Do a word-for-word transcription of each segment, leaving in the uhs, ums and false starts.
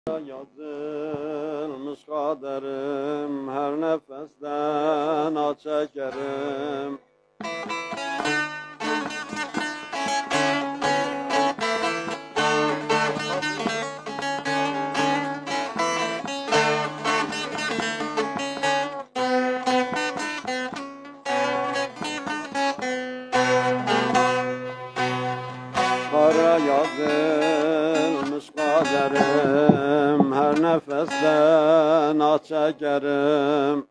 Yazılmış kaderim, her nefesten acı çekerim. Kara yazılmış kaderim, her nefesten acı çekerim.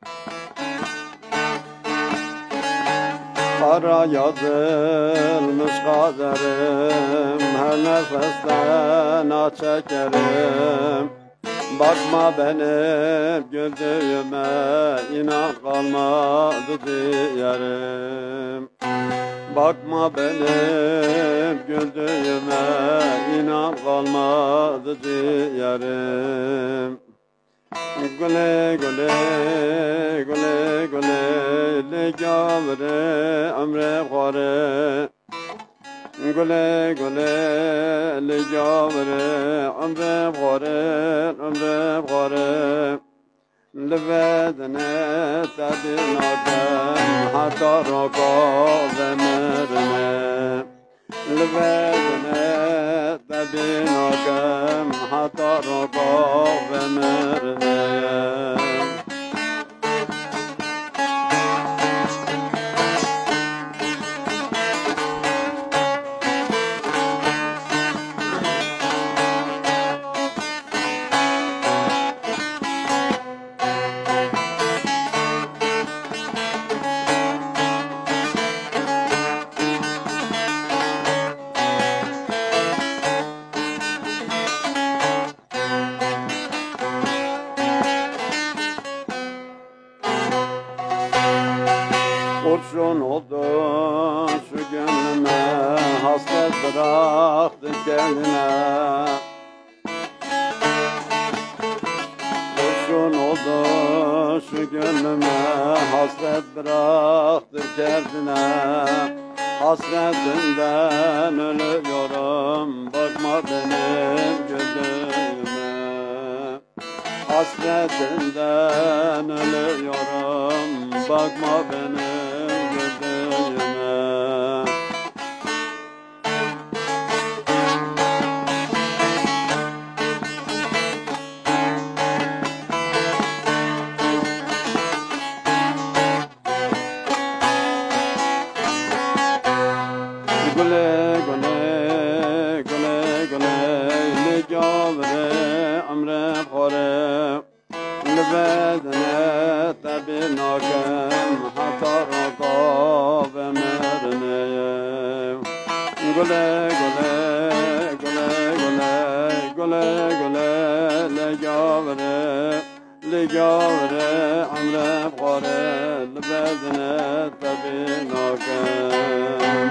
Kara yazılmış kaderim, her nefesten acı çekerim. Bakma benim güldüğüme, inan kalmadı diyerim. Bakma benim güldüğüme, inan kalmadı diyerim. Güle güle, güle güle, le gavre amre khore. Güle güle, le gavre amre khore, amre khore. لبدنا تبناكم حتى ركاب مرنا لبدنا تبناكم حتى ركاب مرنا Kurşun oldun şu gönlüme, hasret bıraktın kendine. Kurşun oldun şu gönlüme, hasret bıraktın kendine. Hasretinden ölüyorum, bakma benim gözüme. Hasretinden ölüyorum, bakma benim gözüme. Güle güle, güle güle, le gavre amre khore. لبدنا تبناكم حتى ركاب مرنا قولي قولي قولي قولي قولي قولي لجاوري لجاوري عمري بغوري لبدنا تبناكم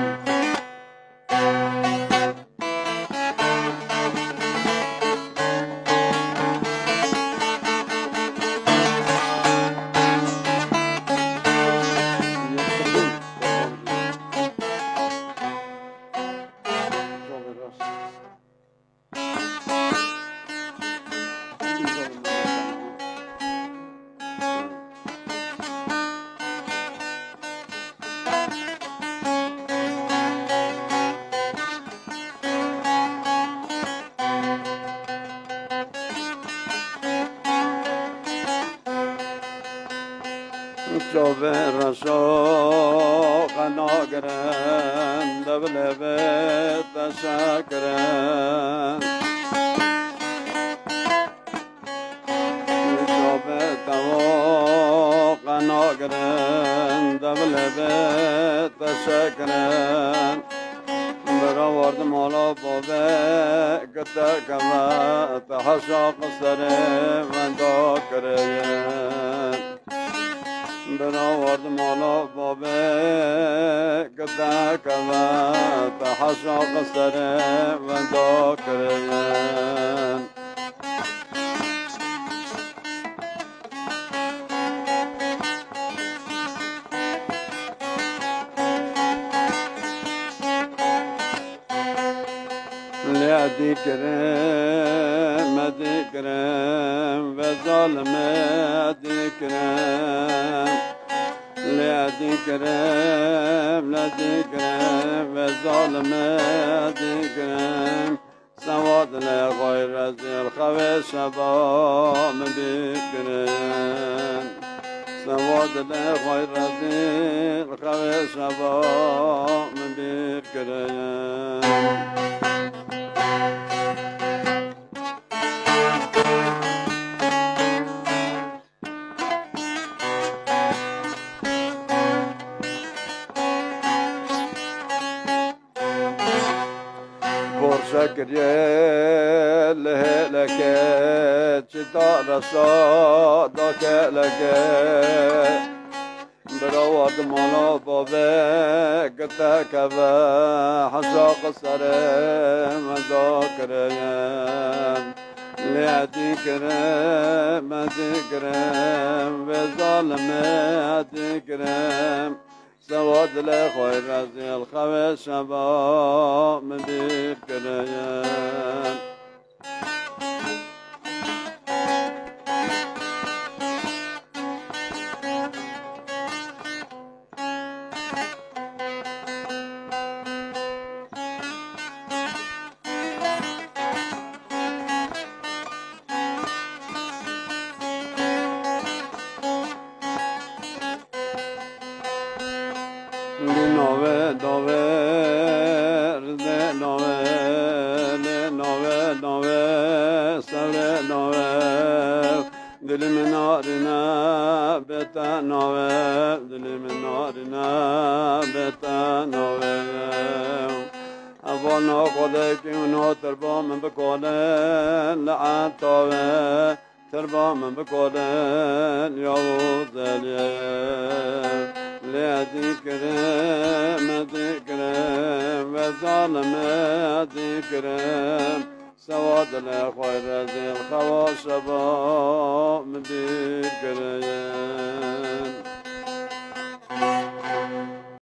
Jove rasho kanagren devlevet teşekkren Jove tavo kanagren devlevet teşekkren Bera vardım ala bove gıtta kavat haşa kısarı venda kırıyen Bera vardım ala babe gıda kavat haşa kısarı venda kırıyen ذكرم ذكرم وظالم ذكرم لا ذكرم لا ذكرم وظالم ذكرم سواد لغير الخوي شباب ذكرم سواد لغير الخوي شباب ذكرم شكريا لك جدار صادك لك برواد مالا بابك تكبا حساق سرم ذاكريا لعدي كرم ذكرم وظالم ذكرم سواد لخير رزي الخوي شباب من ذكريان Nove, nove, nove, nove, nove, savre nove, dilim narina beta nove, dilim narina beta nove. Avana kodek uno terba men bekolen laatave, terba men bekolen yavuzelye. لا ذكرم ذكرم وظالم ذكرم سواد الخير ذي الخواشبا